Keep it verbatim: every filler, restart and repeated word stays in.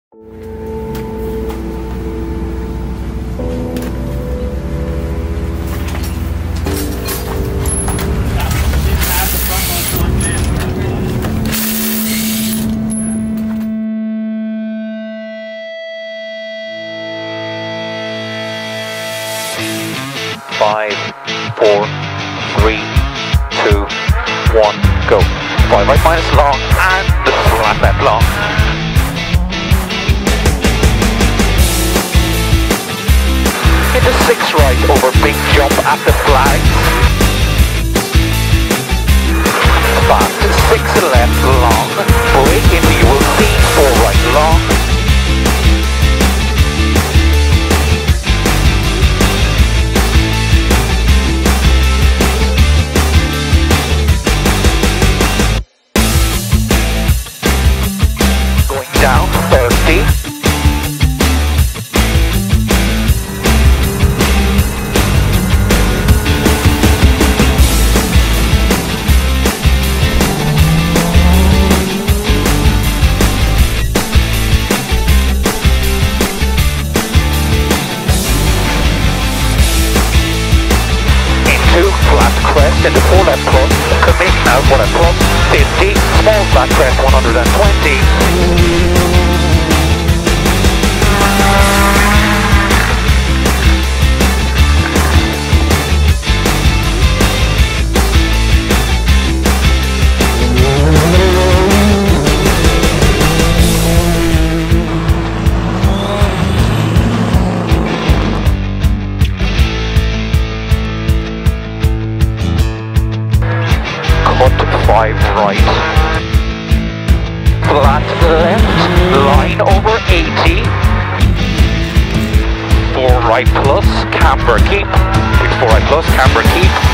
Five, four, three, two, one, go. Five right minus long and the flat left long. Into six right over big jump at the flag. Fast six left long. Brake into you will see four right long. Down thirty. Into flat crest into four left plus. Commit now four left plus. fifty. Small flat crest one hundred twenty. Cut five right. Flat left, line over eighty. Four right plus, camber keep. Four right plus, camber keep.